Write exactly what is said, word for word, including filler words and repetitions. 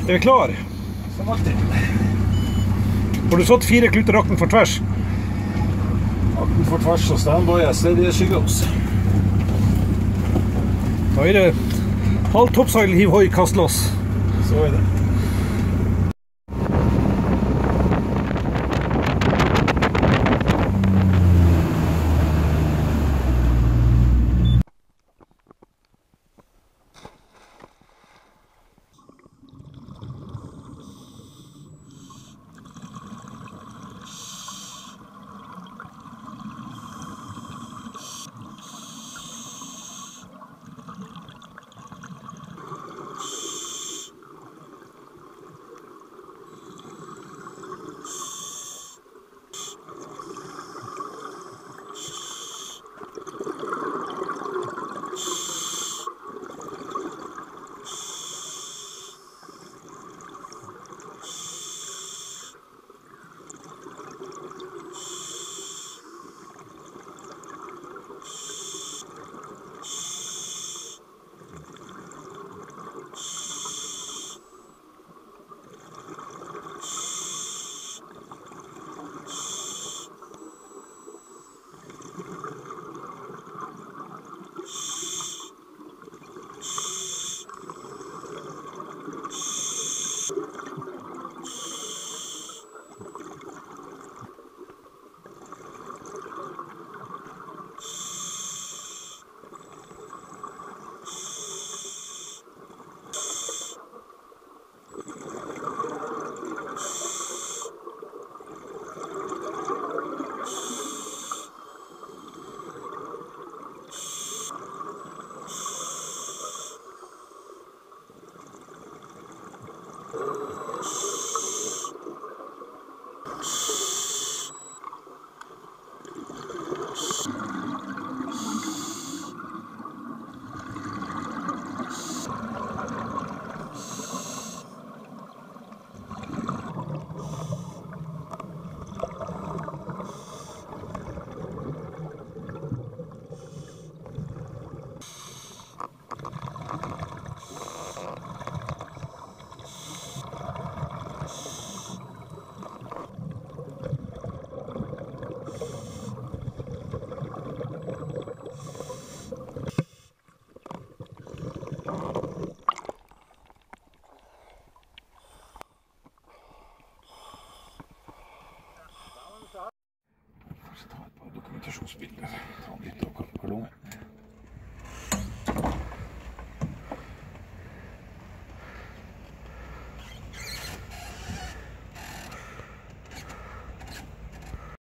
Er vi klar? Som alltid. Har du satt fire kluter akten for tvers? Akten for tvers og standby, steady as she goes. Da er det halv topsail, hiv, hoi, kast loss. Så er det.